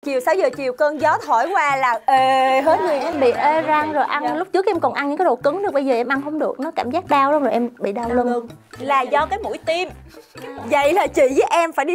chiều 6 giờ chiều cơn gió thổi qua là ê hết người. Em bị ê răng rồi ăn lúc trước em còn ăn những cái đồ cứng được, bây giờ em ăn không được, nó cảm giác đau lắm rồi em bị đau lưng. Là do cái mũi tiêm. Vậy là chị với em phải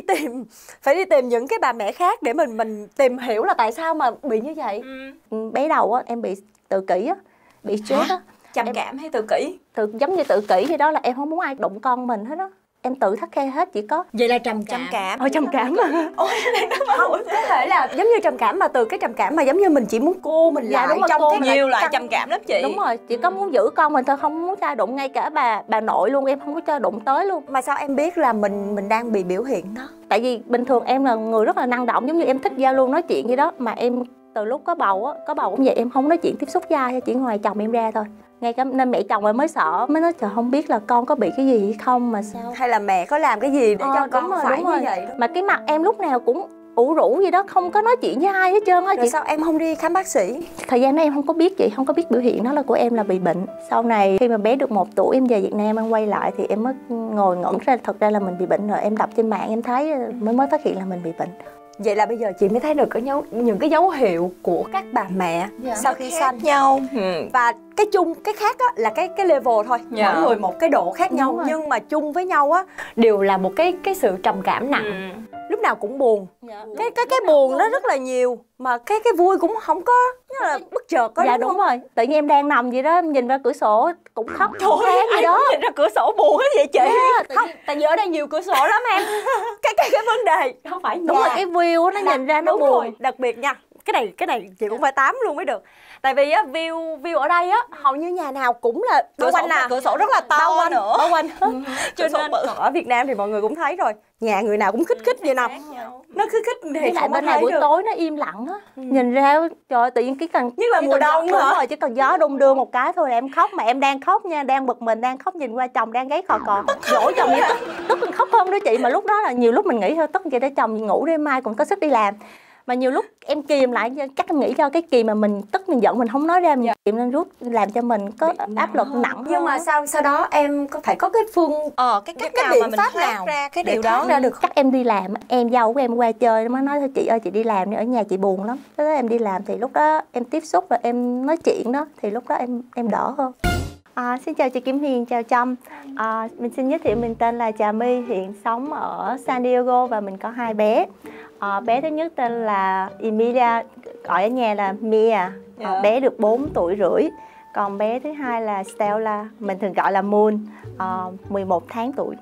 đi tìm những cái bà mẹ khác để mình tìm hiểu là tại sao mà bị như vậy. Bé đầu á em bị tự kỷ á, bị stress á. Trầm cảm hay tự kỷ? Giống như tự kỷ thì đó, là em không muốn ai đụng con mình hết á. Em tự khắt khe hết, chỉ có vậy là trầm cảm. Trầm cảm Ôi, không, có thể là giống như trầm cảm mà từ cái trầm cảm mà giống như mình chỉ muốn cô mình lại đúng rồi, trong cái nhiều loại trầm cảm lắm chị. Đúng rồi, chỉ có muốn giữ con mình thôi, không muốn cho đụng. Ngay cả bà nội luôn em không có cho đụng tới luôn. Mà sao em biết là mình đang bị biểu hiện đó? Tại vì bình thường em là người rất là năng động, giống như em thích giao lưu nói chuyện gì đó, mà em từ lúc có bầu cũng vậy, em không nói chuyện tiếp xúc với ai, chỉ ngoài chồng em ra thôi. Ngay cả nên mẹ chồng mới sợ, mới nói trời không biết là con có bị cái gì hay không mà sao, hay là mẹ có làm cái gì để cho con phải như vậy. Mà cái mặt em lúc nào cũng ủ rũ gì đó, không có nói chuyện với ai hết trơn á. Rồi sao em không đi khám bác sĩ? Thời gian đó em không có biết chị, không có biết biểu hiện đó là của em là bị bệnh. Sau này khi mà bé được 1 tuổi em về Việt Nam em quay lại thì em mới ngồi ngẩn ra, thật ra là mình bị bệnh rồi. Em đọc trên mạng em thấy mới phát hiện là mình bị bệnh. Vậy là bây giờ chị mới thấy được những cái dấu hiệu của các bà mẹ sau khi sanh nhau. Và cái chung, cái khác á là cái level thôi. Mỗi người một cái độ khác nhau, nhưng mà chung với nhau á đều là một cái sự trầm cảm nặng. Lúc nào cũng buồn. Cái buồn nó rất là nhiều, mà cái vui cũng không có, nó là bất chợt đó. Dạ đúng rồi. Tự nhiên em đang nằm vậy đó, em nhìn ra cửa sổ cũng khóc. Trời ơi, gì đó. Nhìn ra cửa sổ buồn hết vậy chị? Không, tại vì ở đây nhiều cửa sổ lắm em. cái vấn đề không phải đúng rồi, cái view nó nhìn ra nó buồn. Rồi. Đặc biệt nha, cái này chị cũng phải tám luôn mới được. Tại vì á view ở đây á hầu như nhà nào cũng là bao quanh nè, cửa sổ rất là to nữa, bao quanh. Cho nên ở Việt Nam thì mọi người cũng thấy rồi, nhà người nào cũng khích vậy nào, nó khích thì lại bên này buổi tối nó im lặng á. Nhìn ra trời ơi, tự nhiên cái cần nhất là mùa đông nữa rồi, chỉ cần gió đung đưa một cái thôi là em khóc. Mà em đang khóc nha, đang bực mình, đang khóc nhìn qua chồng đang gáy khò cò, dỗ chồng vậy tức mình khóc hơn đó chị. Mà lúc đó là nhiều lúc mình nghĩ thôi tức vậy để chồng ngủ đêm mai còn có sức đi làm. Mà nhiều lúc em kìm lại, chắc em nghĩ cho cái kỳ mà mình tức mình giận mình không nói ra, mình kìm nên rút làm cho mình có áp lực nặng hơn. Nhưng mà sau đó em có phải có cái cái cách nào mà mình thoát ra cái điều đó ra được? Chắc em đi làm, em dâu của em qua chơi nó mới nói thôi chị ơi chị đi làm đi, ở nhà chị buồn lắm. Thế đó em đi làm thì lúc đó em tiếp xúc và em nói chuyện đó thì lúc đó em đỡ hơn. Xin chào chị Kim Hiền, chào Trâm. Mình xin giới thiệu mình tên là Trà My, hiện sống ở San Diego và mình có 2 bé. Bé thứ nhất tên là Emilia, gọi ở nhà là Mia. Bé được 4 tuổi rưỡi. Còn bé thứ hai là Stella, mình thường gọi là Moon, 11 tháng tuổi.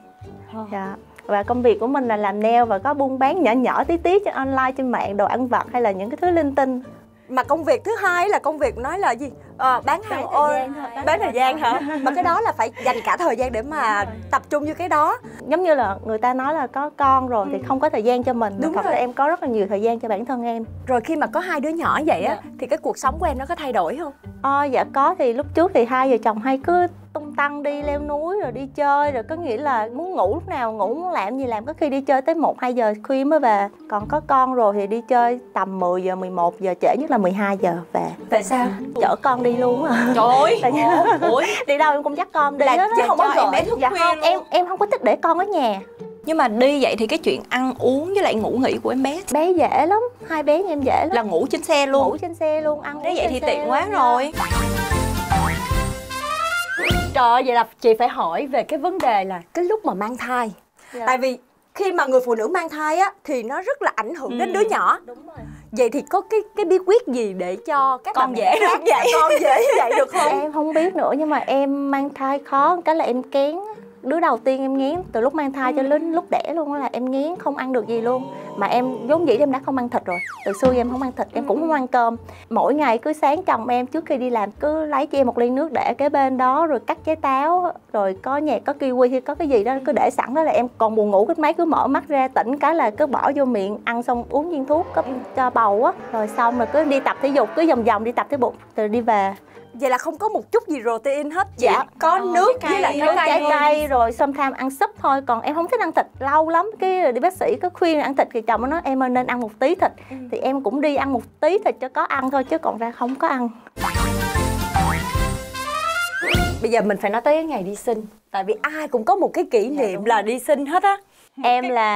Và công việc của mình là làm nail và có buôn bán nhỏ tí trên online, trên mạng, đồ ăn vặt hay là những cái thứ linh tinh. Mà công việc thứ hai là công việc nói là gì? Bán hàng bán thời gian hả? Mà cái đó là phải dành cả thời gian để mà tập trung như cái đó. Giống như là người ta nói là có con rồi thì không có thời gian cho mình. Đúng thật rồi. ra em có rất là nhiều thời gian cho bản thân em. Rồi khi mà có 2 đứa nhỏ vậy á thì cái cuộc sống của em nó có thay đổi không? Dạ có. Thì lúc trước thì hai vợ chồng hay cứ tung tăng đi leo núi rồi đi chơi, rồi có nghĩa là muốn ngủ lúc nào ngủ, muốn làm gì làm, có khi đi chơi tới 1-2 giờ khuya mới về. Còn có con rồi thì đi chơi tầm 10 giờ 11 giờ, trễ nhất là 12 giờ về. Tại sao? Chở con đi luôn á. Trời ơi. Đi đâu em cũng dắt con đi. Là chứ không có em bé thức dạ khuya không, luôn. em không có thích để con ở nhà. Nhưng mà đi vậy thì cái chuyện ăn uống với lại ngủ nghỉ của em bé Dễ lắm, 2 bé em dễ lắm. là ngủ trên xe luôn. Ngủ trên xe luôn, ăn Nếu vậy thì tiện quá luôn. rồi. Trời ơi, vậy là chị phải hỏi về cái vấn đề là cái lúc mà mang thai. Tại vì khi mà người phụ nữ mang thai á thì nó rất là ảnh hưởng đến đứa nhỏ. Đúng rồi. Vậy thì có cái bí quyết gì để cho các Con bà dễ mẹ được khác vậy? con dễ vậy được không? Em không biết nữa, nhưng mà em mang thai khó cái là em kén. Đứa đầu tiên em nghiến từ lúc mang thai cho đến lúc đẻ luôn, đó là em nghiến không ăn được gì luôn. Mà em vốn dĩ em đã không ăn thịt rồi, từ xưa em không ăn thịt, em cũng không ăn cơm. Mỗi ngày cứ sáng chồng em trước khi đi làm cứ lấy cho em một ly nước để kế bên đó, rồi cắt trái táo, rồi có nhạc, có kiwi hay có cái gì đó cứ để sẵn đó, là em còn buồn ngủ cái máy cứ mở mắt ra tỉnh cái là cứ bỏ vô miệng, ăn xong uống viên thuốc cấp cho bầu á, rồi xong rồi cứ đi tập thể dục, cứ vòng vòng đi tập thể dục rồi đi về. Vậy là không có một chút gì protein hết. Dạ. Có nước với lại trái cây rồi sometimes ăn súp thôi. Còn em không thích ăn thịt lâu lắm. Cái đi bác sĩ có khuyên ăn thịt thì chồng nó nói em nên ăn một tí thịt. Thì em cũng đi ăn một tí thịt cho có ăn thôi, chứ còn ra không có ăn. Bây giờ mình phải nói tới cái ngày đi sinh. Tại vì ai cũng có một cái kỷ niệm là đi sinh hết á. Em là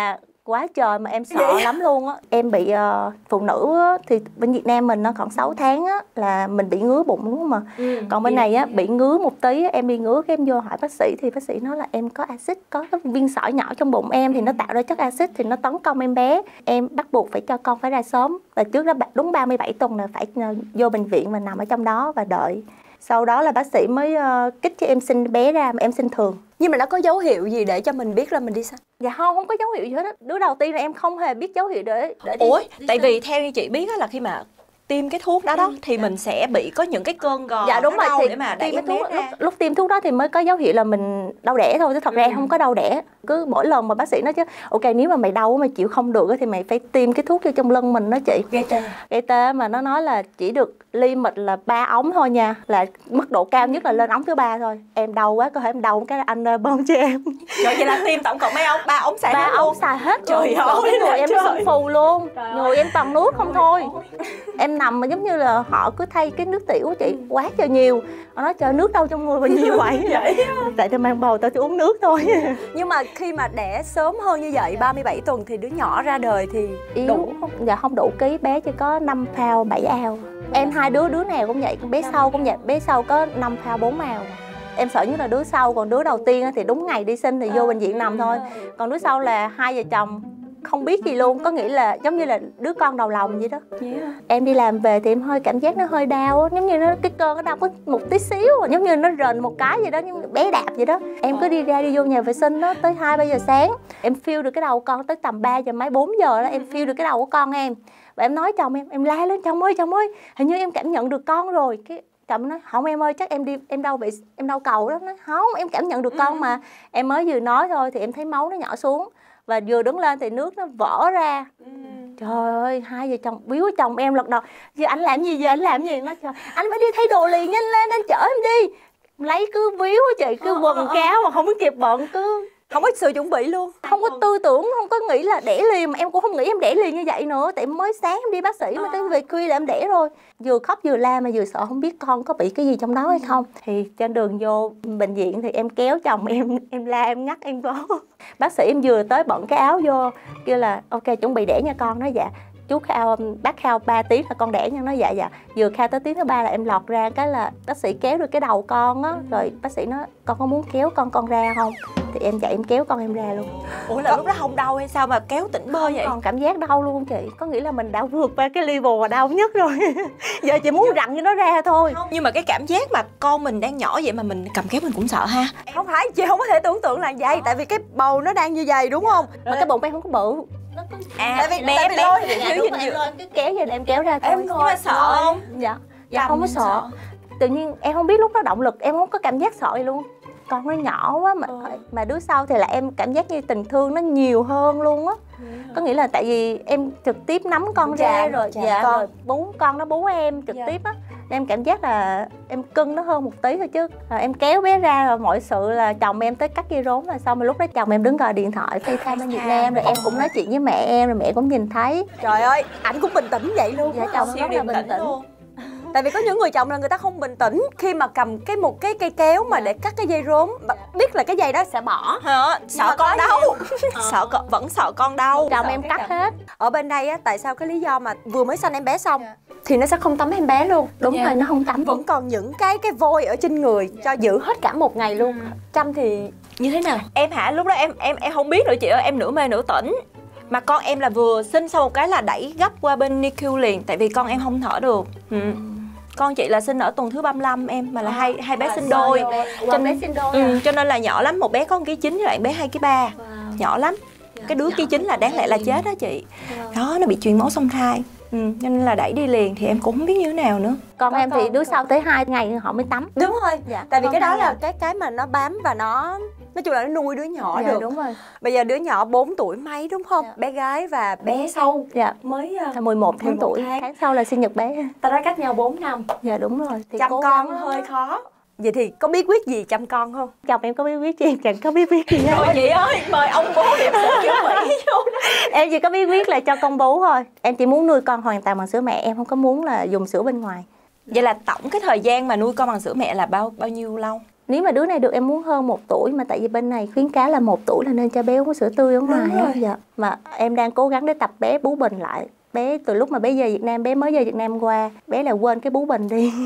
quá trời mà em sợ lắm luôn á. Em bị phụ nữ á, thì bên Việt Nam mình nó còn 6 tháng á là mình bị ngứa bụng đúng không mà. Còn bên này á bị ngứa một tí á, em đi ngứa cái em vô hỏi bác sĩ thì bác sĩ nói là em có axit, có cái viên sỏi nhỏ trong bụng em thì nó tạo ra chất axit thì nó tấn công em bé. Em bắt buộc phải cho con phải ra sớm, và trước đó đúng 37 tuần là phải vô bệnh viện và nằm ở trong đó và đợi. Sau đó là bác sĩ mới kích cho em sinh bé ra, mà em sinh thường. Nhưng mà nó có dấu hiệu gì để cho mình biết là mình đi sinh? Dạ không có dấu hiệu gì hết á. Đứa đầu tiên là em không hề biết dấu hiệu để đi. Ủa, tại vì theo như chị biết là khi mà tiêm cái thuốc đó thì mình sẽ bị có những cái cơn gò. Dạ đúng rồi, thì để mà đẩy em bé ra. Lúc tiêm thuốc đó thì mới có dấu hiệu là mình đau đẻ thôi, chứ thật ra em không có đau đẻ. Cứ mỗi lần mà bác sĩ nói chứ ok, nếu mà mày đau mà chịu không được thì mày phải tiêm cái thuốc vô trong lưng mình đó chị. Gây tê mà nó nói là chỉ được limit là 3 ống thôi nha, là mức độ cao nhất là lên ống thứ 3 thôi. Em đau quá, có thể em đau cái anh bơm cho em. Trời, vậy là tiêm tổng cộng mấy ống? 3 ống xài hết luôn. 3 ống xài hết. Trời ơi, cái người em sưng phù luôn. Người em toàn nước không thôi. Em nằm mà giống như là họ cứ thay cái nước tiểu của chị quá trời nhiều. Họ nói trời, nước đâu trong người mà nhiều vậy. Tại tao mang bầu tao chỉ uống nước thôi. Nhưng mà khi mà đẻ sớm hơn như vậy 37 tuần thì đứa nhỏ ra đời thì đủ không? Dạ không đủ ký, bé chỉ có 5 pound 7 ounce. Em hai đứa nào cũng vậy, con bé sau cũng vậy, bé sau có 5 pound 4 ounce. Em sợ nhất là đứa sau, còn đứa đầu tiên thì đúng ngày đi sinh thì vô bệnh viện nằm thôi. Còn đứa sau là hai vợ chồng không biết gì luôn, có nghĩa là giống như là đứa con đầu lòng vậy đó. Em đi làm về thì em hơi cảm giác nó hơi đau á, giống như nó cái cơ nó đau có một tí xíu, giống như nó rền một cái vậy đó, giống như bé đạp vậy đó. Em cứ đi ra đi vô nhà vệ sinh đó tới 2-3 giờ sáng, em feel được cái đầu con tới tầm 3 giờ mấy 4 giờ đó, em feel được cái đầu của con em. Và em nói chồng em la lên, chồng ơi hình như em cảm nhận được con rồi. Cái chồng nói không em ơi, chắc em đau bị em đau cầu đó. Nói không, em cảm nhận được con mà. Em mới vừa nói thôi thì em thấy máu nó nhỏ xuống, và vừa đứng lên thì nước nó vỡ ra. Trời ơi, hai vợ chồng biếu chồng em lật đầu. Giờ anh làm gì, anh nói trời, anh phải đi thay đồ liền, nhanh lên anh chở em đi. Lấy cứ biếu chị, cứ quần cáo mà không có kịp bận, cứ không có sự chuẩn bị luôn, không có tư tưởng, không có nghĩ là đẻ liền. Mà em cũng không nghĩ em đẻ liền như vậy nữa, tại mới sáng em đi bác sĩ mà tới về khuya là em đẻ rồi. Vừa khóc vừa la mà vừa sợ không biết con có bị cái gì trong đó hay không. Thì trên đường vô bệnh viện thì em kéo chồng em la em ngắt em vô. Bác sĩ em vừa tới bận cái áo vô, kêu là ok chuẩn bị đẻ nha con. Nói dạ chú khao, bác khao 3 tiếng là con đẻ nha. Nói dạ. Vừa khao tới tiếng thứ 3 là em lọt ra, cái là bác sĩ kéo được cái đầu con á. Rồi bác sĩ nói con có muốn kéo con ra không, thì em chạy em kéo con em ra luôn. Ủa là lúc đó không đau hay sao mà kéo tỉnh bơ vậy? Còn cảm giác đau luôn chị, có nghĩa là mình đã vượt qua cái level mà đau nhất rồi. Giờ chị muốn rặn cho nó ra thôi. Không, nhưng mà cái cảm giác mà con mình đang nhỏ vậy mà mình cầm kéo mình cũng sợ ha. Không phải, chị không có thể tưởng tượng là vậy, tại vì cái bầu nó đang như vậy đúng không? Mà cái bụng em không có bự. Tại vì bé thiếu dinh dưỡng. Kéo giờ em kéo ra thôi. Em nhưng mà sợ không? Dạ không có sợ. Tự nhiên em không biết lúc đó động lực, em không có cảm giác sợ gì luôn. Con nó nhỏ quá mà đứa sau thì là em cảm giác như tình thương nó nhiều hơn luôn á. Có nghĩa là tại vì em trực tiếp nắm con ra rồi rồi bú con nó bú em trực tiếp á, nên em cảm giác là em cưng nó hơn một tí thôi chứ. Em kéo bé ra rồi mọi sự là chồng em tới cắt dây rốn là xong. Mà lúc đó chồng em đứng gọi điện thoại FaceTime bên Việt Nam, rồi em cũng nói chuyện với mẹ em, rồi mẹ cũng nhìn thấy. Trời ơi, ảnh cũng bình tĩnh vậy luôn. Dạ chồng rất là bình tĩnh luôn. Tại vì có những người chồng là người ta không bình tĩnh khi mà cầm một cái cây kéo mà để cắt cái dây rốn, biết là cái dây đó sẽ bỏ. Sợ con đau. Vẫn sợ con đau. Chồng em cắt hết. Ở bên đây á, tại sao cái lý do mà vừa mới sanh em bé xong thì nó sẽ không tắm em bé luôn. Đúng rồi, nó không tắm. Vẫn còn những cái vôi ở trên người cho giữ hết cả một ngày luôn. Trâm thì như thế nào? Em hả, lúc đó em không biết nữa chị ơi, em nửa mê nửa tỉnh. Mà con em là vừa sinh sau một cái là đẩy gấp qua bên NICU liền, tại vì con em không thở được. Con chị là sinh ở tuần thứ 35 em, mà là hai bé sinh đôi. Cho nên là nhỏ lắm, một bé có 1,9 kg với lại bé 2,3 kg. Nhỏ lắm. Cái đứa 1,9 kg là đáng lẽ là chết đó chị. Đó, nó bị truyền máu song thai. Cho nên là đẩy đi liền thì em cũng không biết như thế nào nữa. Con em thì đứa sau tới 2 ngày họ mới tắm. Đúng rồi. Tại vì cái đó là cái mà nó bám và nó nói chung là nó nuôi đứa nhỏ được. Đúng rồi. Bây giờ đứa nhỏ 4 tuổi mấy đúng không? Bé gái và bé sau mới 11 tuổi. Tháng sau là sinh nhật bé. Ta đã cách nhau 4 năm. Dạ đúng rồi. Thì chăm con hơi khó. Vậy thì có bí quyết gì chăm con không? Chồng em có bí quyết gì, chẳng có bí quyết gì hết. Rồi chị ơi, mời ông bố hiệp sĩ chuẩn bị vô. Em chỉ có bí quyết là cho con bú thôi. Em chỉ muốn nuôi con hoàn toàn bằng sữa mẹ, em không có muốn là dùng sữa bên ngoài. Vậy là tổng cái thời gian mà nuôi con bằng sữa mẹ là bao nhiêu lâu? Nếu mà đứa này được em muốn hơn 1 tuổi, mà tại vì bên này khuyến cáo là 1 tuổi là nên cho bé uống sữa tươi ở ngoài á. Dạ. Mà em đang cố gắng để tập bé bú bình lại. Bé từ lúc mà bé về Việt Nam, bé mới về Việt Nam qua, bé là quên cái bú bình đi.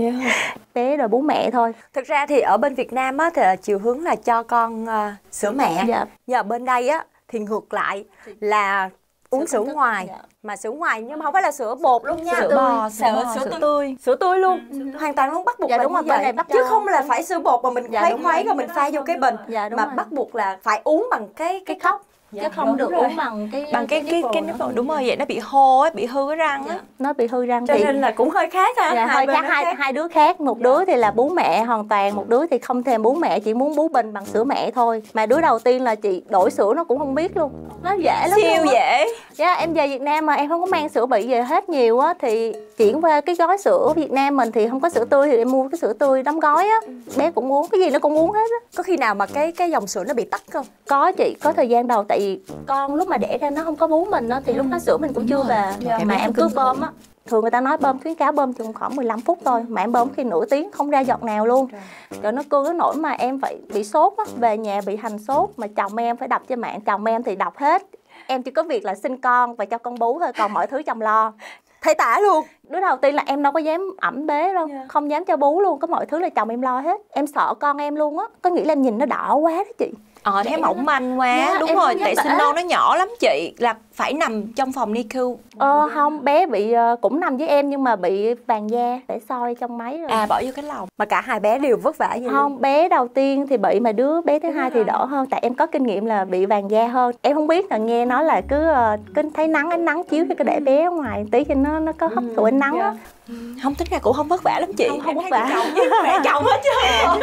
Bé rồi bú mẹ thôi. Thực ra thì ở bên Việt Nam á thì chiều hướng là cho con sữa mẹ. Dạ. Nhưng ở bên đây á thì ngược lại là uống sữa ngoài. Dạ. Mà sữa ngoài nhưng mà không phải là sữa bột luôn nha. Sữa bò, sữa tươi. Sữa tươi luôn. Hoàn toàn luôn, bắt buộc dạ, là đúng như vậy. Chứ không là phải sữa bột mà mình khuấy rồi mình pha vô cái bình. Dạ, mà bắt buộc là phải uống bằng cái cốc. Chứ không được uống bằng cái nipple. Đúng rồi, vậy nó bị hô á, bị hư cái răng á. Nó bị hư răng. Cho nên là cũng hơi khác ha. Dạ, hơi khác, hai đứa khác. Một đứa thì là bú mẹ hoàn toàn, một đứa thì không thèm bú mẹ, chỉ muốn bú bình bằng sữa mẹ thôi. Mà đứa đầu tiên là chị đổi sữa nó cũng không biết luôn. Nó dễ lắm. Siêu dễ. Dạ, em về Việt Nam mà em không có mang sữa bị về hết nhiều á, thì chuyển qua cái gói sữa Việt Nam mình thì không có sữa tươi thì em mua cái sữa tươi đóng gói á. Bé cũng uống, cái gì nó cũng uống hết á. Có khi nào mà cái dòng sữa nó bị tắc không? Có chị, có thời gian đầu tại vì con lúc mà đẻ ra nó không có bú mình á, thì lúc đó sữa mình cũng chưa về. Mà em cứ bơm á. Thường người ta nói bơm, khuyến cáo bơm chừng khoảng 15 phút thôi, mà em bơm khi nửa tiếng không ra giọt nào luôn. Rồi nó cưa cái nỗi mà em phải bị sốt á, về nhà bị hành sốt, mà chồng em phải đọc trên mạng, chồng em thì đọc hết. Em chỉ có việc là sinh con và cho con bú thôi, còn mọi thứ chồng lo. Thấy tả luôn. Đứa đầu tiên là em đâu có dám ẵm bé đâu, không dám cho bú luôn, có mọi thứ là chồng em lo hết. Em sợ con em luôn á, có nghĩa là em nhìn nó đỏ quá đó chị. Thấy mỏng manh quá. Đúng rồi, tại sinh non nó nhỏ lắm chị, là phải nằm trong phòng NICU. Không, bé bị cũng nằm với em nhưng mà bị vàng da, để soi trong máy rồi. Bỏ vô cái lòng. Mà cả hai bé đều vất vả vậy không luôn. Bé đầu tiên thì bị, mà đứa bé thứ hai thì đỡ hơn, tại em có kinh nghiệm là bị vàng da hơn. Em không biết là nghe nói là cứ thấy ánh nắng chiếu cho cái để bé ở ngoài tí cho nó có hấp thụ ánh nắng á. Không, tính ra cũng không vất vả lắm chị. Không vất vả. Mẹ chồng hết chứ.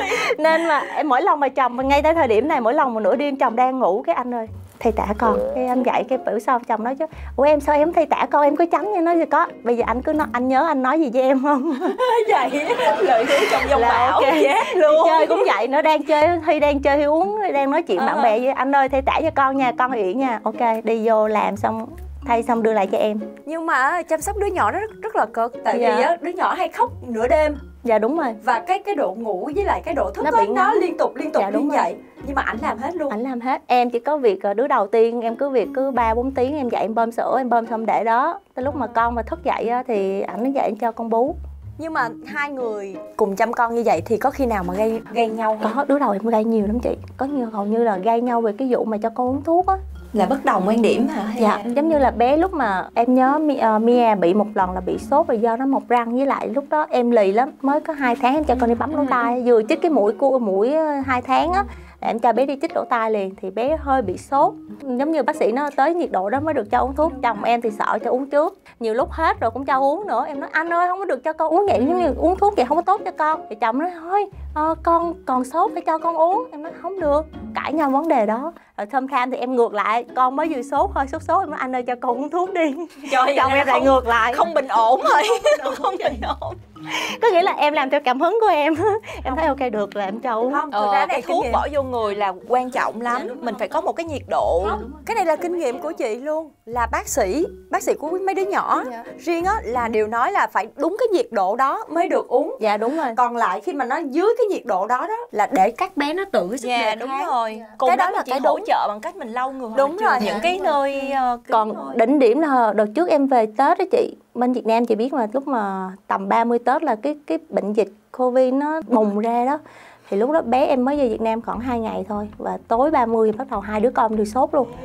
Nên mà em mỗi lần mà chồng, ngay tới thời điểm này mỗi lần mà nửa đêm chồng đang ngủ, cái anh ơi thầy tả con, cái em dậy cái bữa sau chồng nói chứ ủa em sao em thầy tả con, em có chấm như nói gì có, bây giờ anh cứ nói, anh nhớ anh nói gì với em không? Vậy lời hứa trong dòng bão chết luôn. Chơi cũng vậy nữa, đang chơi Huy đang chơi Huy uống, đang nói chuyện bạn bè với anh ơi thầy tả cho con nha, con Uyển nha, ok đi vô làm xong thay xong đưa lại cho em. Nhưng mà chăm sóc đứa nhỏ nó rất là cực, tại vì đứa nhỏ hay khóc nửa đêm. Dạ đúng rồi. Và cái độ ngủ với lại cái độ thức nó liên tục như vậy. Nhưng mà ảnh làm hết luôn. Ảnh làm hết. Em chỉ có việc đứa đầu tiên em cứ việc cứ 3-4 tiếng em dậy em bơm sữa, em bơm xong để đó. Tới lúc mà con mà thức dậy thì ảnh nó dậy cho con bú. Nhưng mà hai người cùng chăm con như vậy thì có khi nào mà gây nhau không? Có, đứa đầu em gây nhiều lắm chị. Có nhiều hầu như là gây nhau về cái vụ mà cho con uống thuốc á. Là bất đồng quan điểm hả? Dạ, giống như là bé lúc mà em nhớ Mia bị một lần là bị sốt rồi do nó mọc răng, với lại lúc đó em lì lắm, mới có 2 tháng em cho con đi bấm lỗ tai, vừa chích cái mũi 2 tháng á, em cho bé đi chích lỗ tai liền thì bé hơi bị sốt, giống như bác sĩ nó tới nhiệt độ đó mới được cho uống thuốc. Chồng em thì sợ cho uống trước, nhiều lúc hết rồi cũng cho uống nữa. Em nói anh ơi không có được cho con uống vậy, giống như uống thuốc vậy không có tốt cho con. Thì chồng nói thôi con còn sốt phải cho con uống. Em nói không được, cãi nhau vấn đề đó. Rồi thơm tham thì em ngược lại, con mới vừa sốt hơi sốt em nói anh ơi cho con uống thuốc đi. Trời, chồng em lại ngược lại, không bình ổn rồi. Không bình ổn. Có nghĩa là em làm theo cảm hứng của em. Em thấy ok được là em cho uống. Không, thực ra cái thuốc bỏ vô người là quan trọng lắm. Mình phải có một cái nhiệt độ. Cái này là kinh nghiệm của chị luôn, là bác sĩ của mấy đứa nhỏ riêng á là đều nói là phải đúng cái nhiệt độ đó mới được uống. Dạ đúng rồi. Còn lại khi mà nó dưới cái nhiệt độ đó là để các bé nó tự sức đề kháng. Đúng rồi. Cùng cái đó là cái hỗ trợ bằng cách mình lau người. Đúng rồi. Những cái nơi còn đỉnh điểm là đợt trước em về Tết đó chị, bên Việt Nam chị biết mà, lúc mà tầm 30 Tết là cái bệnh dịch Covid nó bùng ra đó. Thì lúc đó bé em mới về Việt Nam khoảng 2 ngày thôi, và tối 30 bắt đầu 2 đứa con đều sốt luôn.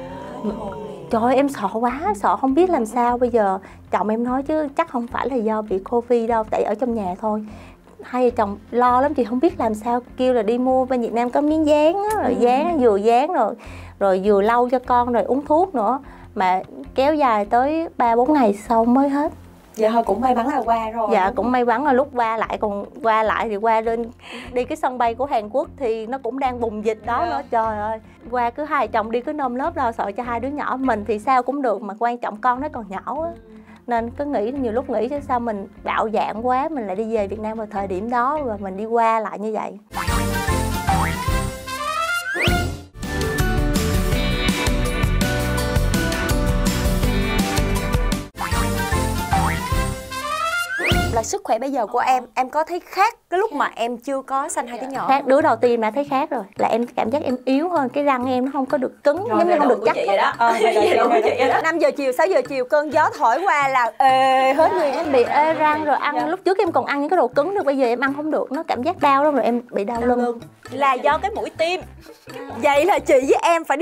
Trời ơi, em sợ quá, sợ không biết làm sao. Bây giờ chồng em nói chứ chắc không phải là do bị Covid đâu, tại ở trong nhà thôi. Hai vợ chồng lo lắm chị, không biết làm sao, kêu là đi mua bên Việt Nam có miếng dán á, rồi dán vừa dán rồi vừa lau cho con rồi uống thuốc nữa, mà kéo dài tới 3-4 ngày sau mới hết. Dạ thôi cũng may mắn là qua rồi. Dạ cũng may mắn là lúc qua lại thì qua lên đi cái sân bay của Hàn Quốc thì nó cũng đang bùng dịch đó nữa. Trời ơi, qua cứ hai chồng đi cứ nơm lớp lo sợ cho 2 đứa nhỏ. Mình thì sao cũng được mà quan trọng con nó còn nhỏ á, nên cứ nghĩ, nhiều lúc nghĩ chứ sao mình bạo dạn quá, mình lại đi về Việt Nam vào thời điểm đó và mình đi qua lại như vậy. Là sức khỏe bây giờ của em có thấy khác cái lúc mà em chưa có sanh hai đứa nhỏ? Khác, đứa đầu tiên đã thấy khác rồi. Là em cảm giác em yếu hơn, cái răng em nó không có được cứng, giống như không được chắc vậy đó. 5 giờ chiều, 6 giờ chiều cơn gió thổi qua là ê hết người. Em bị ê răng rồi ăn, lúc trước em còn ăn những cái đồ cứng được, bây giờ em ăn không được, nó cảm giác đau lắm rồi, em bị đau lưng. Là do cái mũi tiêm. Vậy là chị với em phải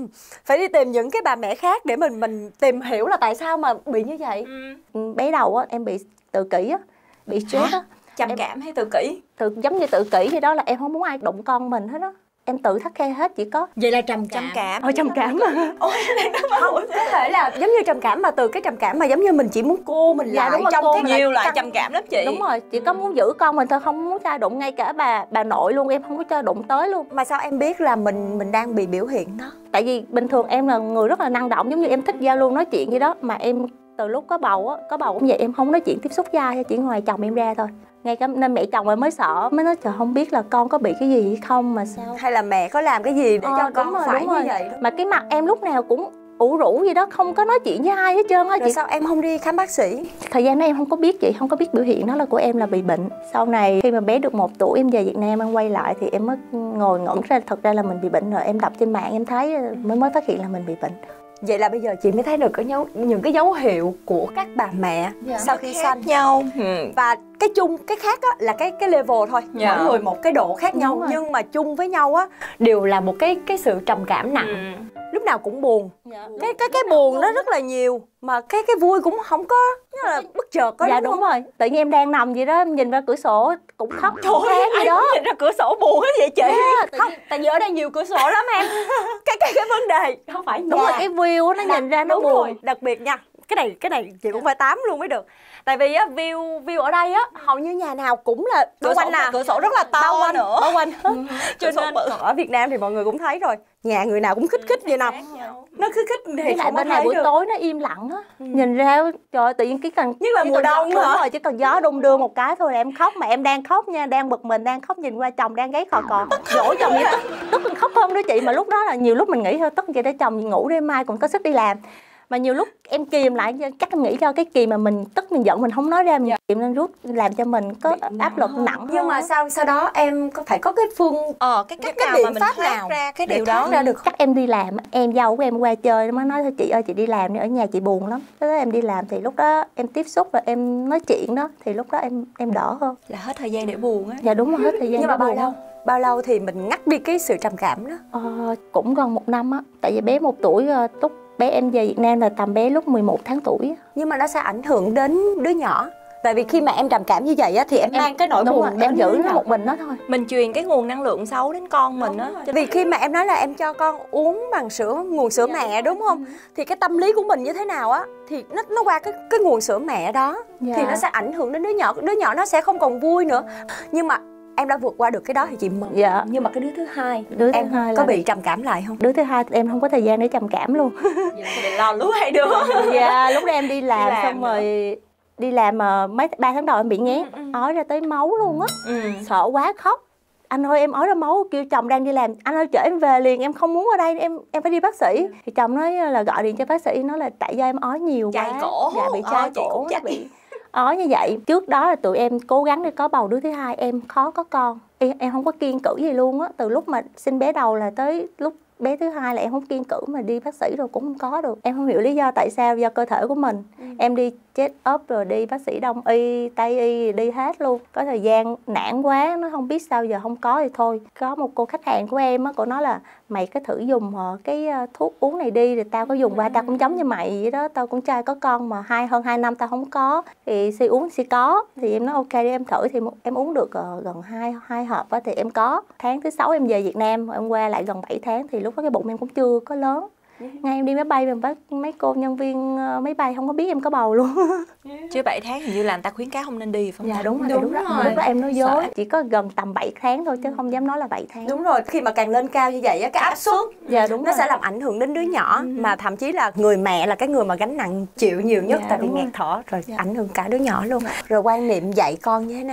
đi tìm những cái bà mẹ khác để mình tìm hiểu là tại sao mà bị như vậy. Bé đầu á em bị tự kỷ á, bị stress á. Trầm cảm hay tự kỷ? Giống như tự kỷ thì đó, là em không muốn ai đụng con mình hết á. Em tự khắt khe hết, chỉ có vậy là trầm cảm. Trầm cảm Ôi, không có thể là giống như trầm cảm mà từ cái trầm cảm mà giống như mình chỉ muốn cô mình lại đúng rồi, trong cái nhiều loại trầm cảm lắm chị. Đúng rồi, chỉ có muốn giữ con mình thôi, không muốn cho đụng, ngay cả bà nội luôn em không có cho đụng tới luôn. Mà sao em biết là mình đang bị biểu hiện đó? Tại vì bình thường em là người rất là năng động, giống như em thích giao lưu nói chuyện vậy đó, mà em từ lúc có bầu cũng vậy, em không nói chuyện tiếp xúc với ai, chỉ ngoài chồng em ra thôi. Ngay cả nên mẹ chồng mới sợ, mới nói trời không biết là con có bị cái gì hay không mà sao, hay là mẹ có làm cái gì để cho con phải như vậy. Mà cái mặt em lúc nào cũng ủ rũ gì đó, không có nói chuyện với ai hết trơn á. Rồi sao em không đi khám bác sĩ? Thời gian đó em không có biết chị, không có biết biểu hiện đó là của em là bị bệnh. Sau này khi mà bé được 1 tuổi em về Việt Nam em quay lại thì em mới ngồi ngẩn ra, thật ra là mình bị bệnh rồi. Em đọc trên mạng em thấy mới phát hiện là mình bị bệnh. Vậy là bây giờ chị mới thấy được những cái dấu hiệu của các bà mẹ sau khi sanh nhau. Và cái khác á là cái level thôi. Mỗi người một cái độ khác nhau, nhưng mà chung với nhau á đều là một cái sự trầm cảm nặng. Lúc nào cũng buồn. Cái buồn nó rất là nhiều, mà cái vui cũng không có, nó là bất chợt đó. Dạ đúng rồi. Tự nhiên em đang nằm vậy đó, em nhìn ra cửa sổ cũng khóc. Trời ơi, ai nhìn ra cửa sổ buồn hết vậy chị? Không, tại vì ở đây nhiều cửa sổ lắm em. cái vấn đề không phải đúng rồi, cái view nó nhìn ra nó buồn. Rồi. Đặc biệt nha, cái này chị cũng phải tám luôn mới được. Tại vì á view ở đây á hầu như nhà nào cũng là bao quanh nè, cửa sổ rất là to nữa, bao quanh. Cho nên ở Việt Nam thì mọi người cũng thấy rồi, nhà người nào cũng khích vậy nè, nó khích thì lại bên này buổi tối nó im lặng á. Nhìn ra trời ơi, tự nhiên cái cần nhất là mùa đông hả? Rồi chỉ cần gió đung đưa một cái thôi là em khóc, mà em đang khóc nha, đang bực mình, đang khóc nhìn qua chồng đang gáy khò cò, dỗ chồng vậy tức mình khóc không đó chị. Mà lúc đó là nhiều lúc mình nghĩ thôi tức vậy để chồng ngủ đêm mai còn có sức đi làm. Mà nhiều lúc em kìm lại, chắc em nghĩ cho cái kỳ mà mình tức mình giận mình không nói ra, mình kìm nên rút làm cho mình có áp lực nặng hơn. Nhưng mà sau đó em phải có cái cái cách nào mà mình thoát ra cái điều đó ra được. Chắc em đi làm, em dâu của em qua chơi mới nói thôi chị ơi chị đi làm đi, ở nhà chị buồn lắm. Thế đó em đi làm thì lúc đó em tiếp xúc và em nói chuyện đó, thì lúc đó em đỡ hơn. Là hết thời gian để buồn á. Dạ đúng rồi, hết thời gian. Nhưng mà bao lâu thì mình ngắt đi cái sự trầm cảm đó? Cũng gần 1 năm á. Tại vì bé 1 tuổi, lúc bé em về Việt Nam là tầm bé lúc 11 tháng tuổi. Nhưng mà nó sẽ ảnh hưởng đến đứa nhỏ. Tại vì khi mà em trầm cảm như vậy á thì em mang cái nỗi buồn em giữ nó một mình nó thôi. Mình truyền cái nguồn năng lượng xấu đến con mình á. Vì khi mà em nói là em cho con uống bằng nguồn sữa mẹ đúng không? Thì cái tâm lý của mình như thế nào á thì nó qua cái nguồn sữa mẹ đó thì nó sẽ ảnh hưởng đến đứa nhỏ. Đứa nhỏ nó sẽ không còn vui nữa. Nhưng mà em đã vượt qua được cái đó thì chị mừng. Nhưng mà cái đứa thứ hai em có bị trầm cảm lại không? Đứa thứ hai em không có thời gian để trầm cảm luôn. Lo lú hai đứa. Dạ lúc đó em đi làm xong rồi đi làm mà 3 tháng đầu em bị nghén, ói ra tới máu luôn á. Sợ quá khóc. Anh ơi em ói ra máu, kêu chồng đang đi làm, anh ơi chở em về liền, em không muốn ở đây, em phải đi bác sĩ. Thì chồng nói là gọi điện cho bác sĩ, nói là tại do em ói nhiều quá. Chai cổ. Dạ bị chai cổ, bị ói như vậy. Trước đó là tụi em cố gắng để có bầu đứa thứ hai, em khó có con. Em không có kiêng cữ gì luôn á. Từ lúc mà sinh bé đầu là tới lúc bé thứ hai là em không kiêng cữ, mà đi bác sĩ rồi cũng không có được. Em không hiểu lý do tại sao, do cơ thể của mình. Em đi check up rồi đi bác sĩ đông y, tây y, đi hết luôn. Có thời gian nản quá, nó không biết sao giờ không có thì thôi. Có một cô khách hàng của em á, cô nói là mày cứ thử dùng cái thuốc uống này đi, rồi tao có dùng qua tao cũng giống như mày vậy đó, tao cũng trai có con mà hơn 2 năm tao không có, thì si uống si có. Thì em nói ok đi em thử, thì em uống được gần 2 hộp á thì em có. Tháng thứ 6 em về Việt Nam, em qua lại gần 7 tháng thì lúc đó cái bụng em cũng chưa có lớn. Ngay em đi máy bay mà mấy cô nhân viên máy bay không có biết em có bầu luôn. Chứ 7 tháng hình như là người ta khuyến cáo không nên đi phải không? Dạ đúng rồi. Lúc đó em nói dối. Chỉ có gần tầm 7 tháng thôi chứ không dám nói là 7 tháng. Đúng rồi, khi mà càng lên cao như vậy á, cái áp suất nó sẽ làm ảnh hưởng đến đứa nhỏ. Mà thậm chí là người mẹ là cái người mà gánh nặng chịu nhiều nhất, tại vì nghẹt thở rồi ảnh hưởng cả đứa nhỏ luôn. Rồi quan niệm dạy con như thế nào?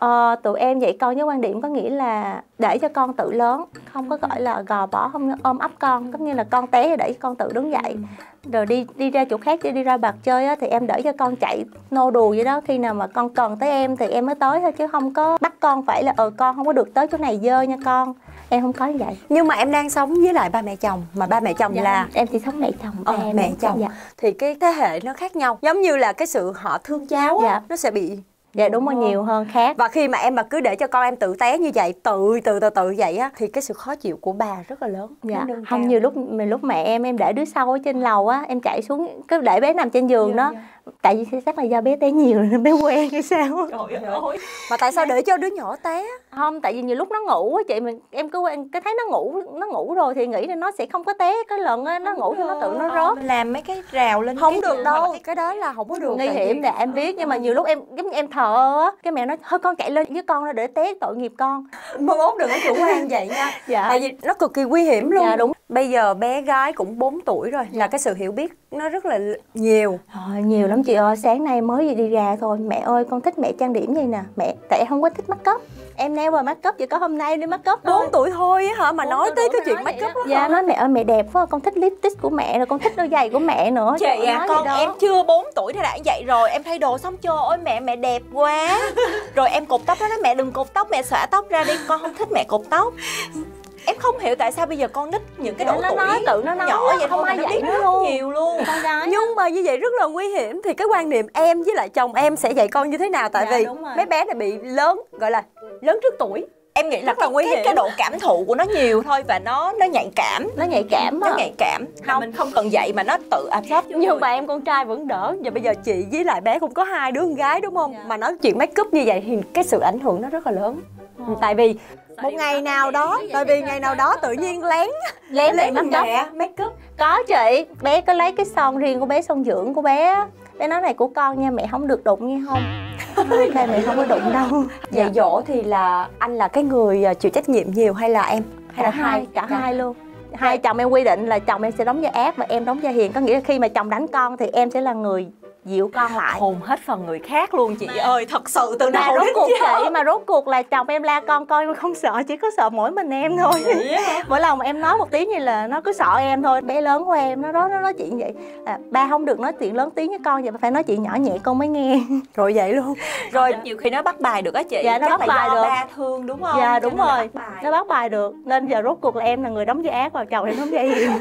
Tụi em dạy con với quan điểm có nghĩa là để cho con tự lớn, không có gọi là gò bó, không ôm ấp con. Tất nhiên là con té thì để con tự đứng dậy. Rồi đi ra chỗ khác, đi ra bạc chơi á, thì em đỡ cho con chạy nô đùa vậy đó. Khi nào mà con cần tới em thì em mới tới thôi, chứ không có bắt con phải là con không có được tới chỗ này dơ nha con. Em không có như vậy. Nhưng mà em đang sống với lại ba mẹ chồng, mà ba mẹ chồng là em chỉ sống mẹ chồng. Mẹ chồng thì cái thế hệ nó khác nhau, giống như là cái sự họ thương cháu nó sẽ bị đúng rồi, nhiều hơn khác. Và khi mà em cứ để cho con em tự té như vậy, tự vậy á, thì cái sự khó chịu của bà rất là lớn. Không, nhiều lúc mẹ em để đứa sau ở trên lầu á, em chạy xuống cứ để bé nằm trên giường đó. Tại vì chắc là do bé té nhiều nên bé quen hay sao. Trời ơi. Mà tại sao để cho đứa nhỏ té? Không, tại vì nhiều lúc nó ngủ á chị, em cứ thấy nó ngủ rồi thì nghĩ là nó sẽ không có té. Cái lần á nó ngủ thì nó tự nó rớt. Làm mấy cái rào lên không được đâu, cái đó là không có được. Nguy hiểm để em biết, nhưng mà nhiều lúc em giống như em thờ á, cái mẹ nói thôi con chạy lên với con để té, tội nghiệp con. Mốt đừng có chủ quan vậy nha. Tại vì nó cực kỳ nguy hiểm luôn. Đúng. Bây giờ bé gái cũng 4 tuổi rồi, là cái sự hiểu biết nó rất là nhiều. Nhiều lắm chị ơi. Sáng nay mới đi ra thôi, mẹ ơi con thích mẹ trang điểm vậy nè mẹ, tại em không có thích make up. Em nail và make up chỉ có hôm nay đi make up 4 tuổi thôi á hả mà nói tới cái chuyện make up đó. Dạ, nói mẹ ơi mẹ đẹp quá, con thích lipstick của mẹ, rồi con thích đôi giày của mẹ nữa. Chị con em chưa 4 tuổi thì đã vậy rồi. Em thay đồ xong trời ơi mẹ đẹp quá. Rồi em cột tóc đó, nói mẹ đừng cột tóc, mẹ xõa tóc ra đi, con không thích mẹ cột tóc. Em không hiểu tại sao bây giờ con nít những cái độ tuổi nó nói nhỏ vậy không ai dạy nó luôn nhiều luôn. Nhưng mà như vậy rất là nguy hiểm. Thì cái quan niệm em với lại chồng em sẽ dạy con như thế nào? Tại vì mấy bé này bị lớn, gọi là lớn trước tuổi. Em nghĩ là cái độ cảm thụ của nó nhiều thôi, và nó nhạy cảm. Nó nhạy cảm. Không, mình không cần dạy mà nó tự absorb. Nhưng mà em con trai vẫn đỡ. Giờ bây giờ chị với lại bé cũng có 2 đứa con gái đúng không? Mà nói chuyện make up như vậy thì cái sự ảnh hưởng nó rất là lớn. Tại vì một ngày nào đó, ngày nào đó tự nhiên lén make up. Có chị, bé có lấy cái son riêng của bé, son dưỡng của bé. Bé nói này của con nha, mẹ không được đụng nghe không? Đây mẹ không có đụng đâu. Dạy dỗ thì là anh là cái người chịu trách nhiệm nhiều hay là em? Hay là cả hai luôn. Hai chồng em quy định là chồng em sẽ đóng vai ác và em đóng vai hiền. Có nghĩa là khi mà chồng đánh con thì em sẽ là người dịu con lại. Hồn hết phần người khác luôn chị ơi, thật sự từ đầu đến giờ. Mà rốt cuộc là chồng em la con em không sợ, chỉ có sợ mỗi mình em thôi. Mỗi lần mà em nói một tiếng như là nó cứ sợ em thôi. Bé lớn của em nó nói chuyện vậy, ba không được nói chuyện lớn tiếng với con, vậy phải nói chuyện nhỏ nhẹ con mới nghe. Rồi vậy luôn. Rồi nhiều khi nó bắt bài được á chị. Dạ, nó bắt bài được. Ba thương đúng không? Dạ đúng rồi, nó bắt bài được. Nên giờ rốt cuộc là em là người đóng vai ác và chồng em đóng vai hiền.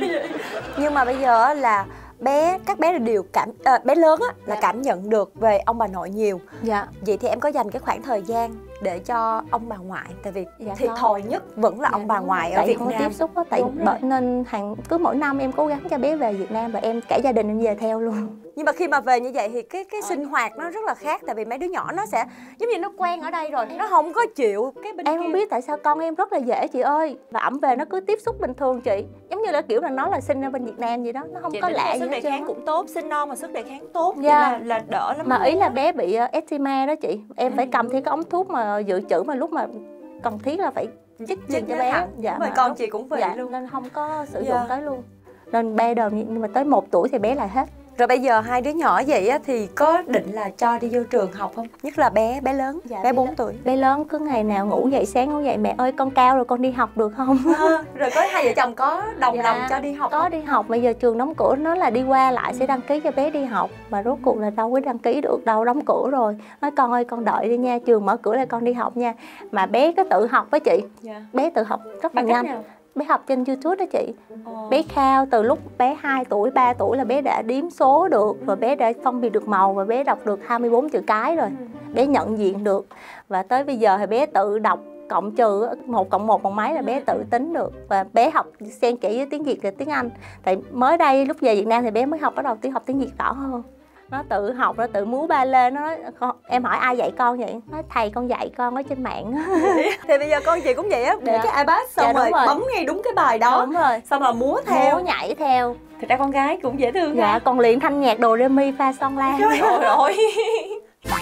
Nhưng mà bây giờ là các bé đều bé lớn á là cảm nhận được về ông bà nội nhiều. Dạ. Vậy thì em có dành cái khoảng thời gian để cho ông bà ngoại, tại vì thiệt thòi nhất vẫn là ông bà ngoại ở Việt Nam. Tiếp xúc á, tại bởi nên cứ mỗi năm em cố gắng cho bé về Việt Nam và em cả gia đình em về theo luôn. Nhưng mà khi mà về như vậy thì cái sinh hoạt nó rất là khác, tại vì mấy đứa nhỏ nó sẽ giống như nó quen ở đây rồi, nó không có chịu cái bên em không biết tại sao con em rất là dễ chị ơi, và ẩm về nó cứ tiếp xúc bình thường chị, giống như là kiểu là nó là sinh ra bên Việt Nam vậy đó, nó không có lạ gì sức đề kháng cũng tốt, sinh non mà sức đề kháng tốt thì là đỡ lắm. Mà ý là bé bị eczema đó chị, em phải cầm theo cái ống thuốc mà dự trữ mà lúc mà cần thiết là phải chích cho bé. Dạ, mà con chị cũng vậy luôn, nên không có sử dụng tới luôn, nên bé đờm, nhưng mà tới 1 tuổi thì bé lại hết. Rồi bây giờ 2 đứa nhỏ vậy á, thì có định là cho đi vô trường học không? Nhất là bé lớn, bé 4 tuổi. Bé lớn cứ ngày nào ngủ dậy sáng ngủ dậy mẹ ơi con cao rồi con đi học được không? Rồi có hai vợ chồng có đồng lòng cho đi học? Có đi học, bây giờ trường đóng cửa, nó là đi qua lại sẽ đăng ký cho bé đi học. Mà rốt cuộc là đâu có đăng ký được đâu, đóng cửa rồi. Nói con ơi con đợi đi nha, trường mở cửa là con đi học nha. Mà bé có tự học với chị. Bé tự học rất là nhanh. Bé học trên YouTube đó chị. Bé khao từ lúc bé 2 tuổi, 3 tuổi là bé đã đếm số được, và bé đã phân biệt được màu, và bé đọc được 24 chữ cái rồi. Bé nhận diện được. Và tới bây giờ thì bé tự đọc cộng trừ 1 cộng 1 bằng mấy là bé tự tính được. Và bé học xen kẽ với tiếng Việt và tiếng Anh. Tại mới đây lúc về Việt Nam thì bé mới bắt đầu học tiếng Việt rõ hơn. Nó tự học, nó tự múa ba lê. Nó nói em hỏi ai dạy con vậy? Nói thầy con dạy con ở trên mạng. Thì bây giờ con chị cũng vậy á, để cái iPad xong rồi bấm ngay đúng cái bài đó. Đúng rồi. Xong rồi múa theo, múa nhảy theo. Thực ra con gái cũng dễ thương. Dạ, còn luyện thanh nhạc đồ re mi fa son la. Rồi.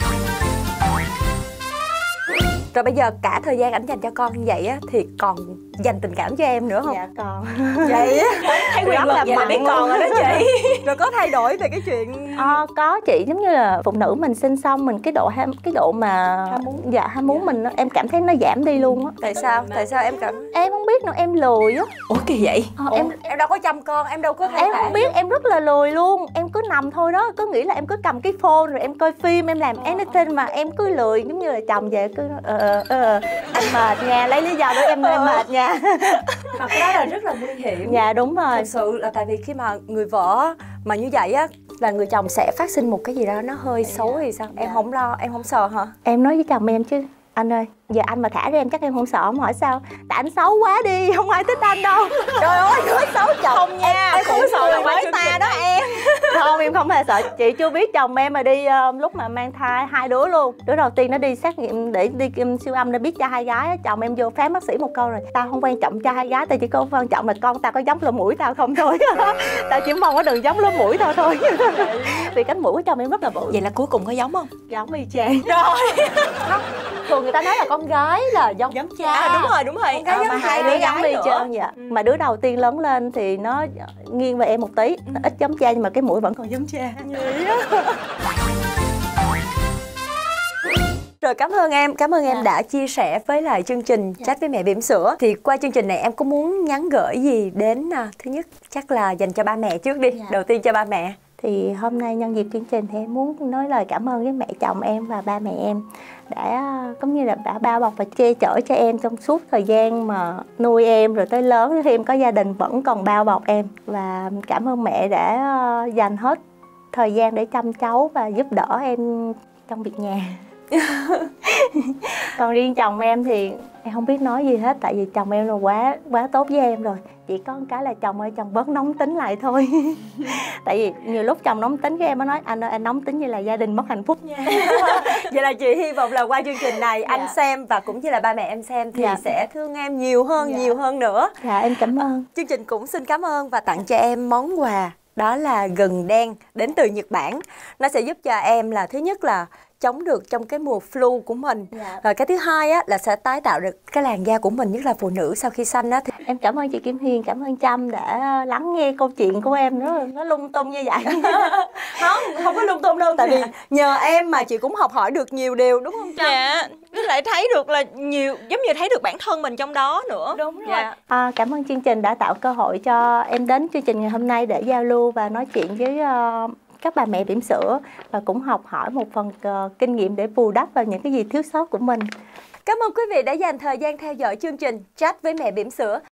Rồi bây giờ cả thời gian ảnh dành cho con như vậy á, thì còn dành tình cảm cho em nữa không? Dạ còn. Vậy thấy quyền lực vậy là biết còn rồi đó chị. Rồi có thay đổi về cái chuyện Có chị, giống như là phụ nữ mình sinh xong mình cái độ mà ham muốn. Dạ ham muốn mình em cảm thấy nó giảm đi luôn á. Tại sao em cảm? Em không biết nữa, em lười á. Ủa kỳ vậy? Em đâu có chăm con, em đâu có thay Em không biết, em rất là lười luôn. Em cứ nằm thôi đó, có nghĩ là em cứ cầm cái phone rồi em coi phim, em làm anything mà em cứ lười, giống như là chồng về cứ em mệt nha, lấy lý do đó em mệt nha. Mà cái đó là rất là nguy hiểm. Dạ đúng rồi. Thật sự là tại vì khi mà người vợ mà như vậy á là người chồng sẽ phát sinh một cái gì đó nó hơi xấu thì sao? Em không lo, em không sợ hả? Em nói với chồng em chứ anh ơi, giờ anh mà thả ra em chắc em không sợ. Không hỏi sao, tại anh xấu quá đi, không ai thích anh đâu. Trời ơi, nói xấu chồng. Không nha, em không sợ là với ta đó em. Không, em không hề sợ. Chị chưa biết chồng em mà đi lúc mà mang thai 2 đứa luôn. Đứa đầu tiên nó đi xét nghiệm để đi siêu âm để biết cho 2 gái. Chồng em vô phán bác sĩ một câu rồi: tao không quan trọng cho 2 gái, tao chỉ có quan trọng là con tao có giống lỗ mũi tao không thôi. Tao chỉ mong có đừng giống lỗ mũi tao thôi. Vì cánh mũi của chồng em rất là bự. Vậy là cuối cùng có giống không? Giống y chang. Rồi. Thường người ta nói là con gái là giống cha. Đúng rồi. Con gái Mà 2 đứa giống y chang vậy. dạ. Mà đứa đầu tiên lớn lên thì nó nghiêng về em một tí, nó ít giống cha nhưng mà cái mũi vẫn còn giống cha. Rồi cảm ơn em đã chia sẻ với lại chương trình Chat với mẹ bỉm sữa. Thì qua chương trình này em có muốn nhắn gửi gì đến thứ nhất chắc là dành cho ba mẹ trước đi. Đầu tiên cho ba mẹ. Thì hôm nay nhân dịp chương trình thì em muốn nói lời cảm ơn với mẹ chồng em và ba mẹ em đã cũng như là đã bao bọc và che chở cho em trong suốt thời gian mà nuôi em rồi tới lớn, khi em có gia đình vẫn còn bao bọc em. Và cảm ơn mẹ đã dành hết thời gian để chăm cháu và giúp đỡ em trong việc nhà. Còn riêng chồng em thì em không biết nói gì hết, tại vì chồng em là quá tốt với em rồi. Chỉ có một cái là chồng ơi, chồng bớt nóng tính lại thôi. Tại vì nhiều lúc chồng nóng tính, cái em mới nói anh ơi, anh nóng tính như là gia đình mất hạnh phúc nha. Vậy là chị hy vọng là qua chương trình này anh xem và cũng như là ba mẹ em xem thì sẽ thương em nhiều hơn nữa. Dạ em cảm ơn. Chương trình cũng xin cảm ơn và tặng cho em món quà, đó là gừng đen đến từ Nhật Bản. Nó sẽ giúp cho em là thứ nhất là chống được trong cái mùa flu của mình. Rồi cái thứ hai á là sẽ tái tạo được cái làn da của mình, nhất là phụ nữ sau khi sanh á. Em cảm ơn chị Kim Hiền, cảm ơn Trâm đã lắng nghe câu chuyện của em, nó lung tung như vậy. Không có lung tung đâu, tại vì nhờ em mà chị cũng học hỏi được nhiều điều, đúng không Trâm? Dạ, với lại thấy được là nhiều, giống như thấy được bản thân mình trong đó nữa. Đúng rồi. Cảm ơn chương trình đã tạo cơ hội cho em đến chương trình ngày hôm nay để giao lưu và nói chuyện với các bà mẹ bỉm sữa, và cũng học hỏi một phần kinh nghiệm để bù đắp vào những cái gì thiếu sót của mình. Cảm ơn quý vị đã dành thời gian theo dõi chương trình Chat với mẹ bỉm sữa.